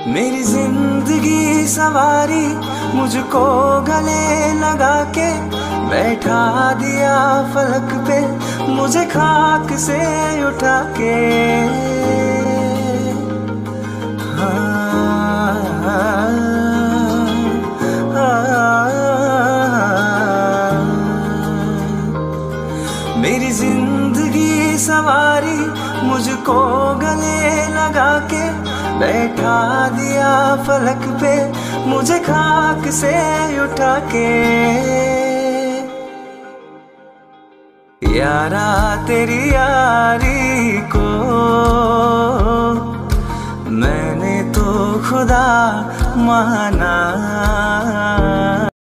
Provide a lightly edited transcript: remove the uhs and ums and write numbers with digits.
मेरी जिंदगी सवारी मुझको गले लगा के बैठा दिया फलक पे मुझे खाक से उठा के। मेरी जिंदगी सवारी मुझको गले लगा के बैठा दिया फलक पे मुझे खाक से उठा के। यारा तेरी यारी को मैंने तो खुदा माना।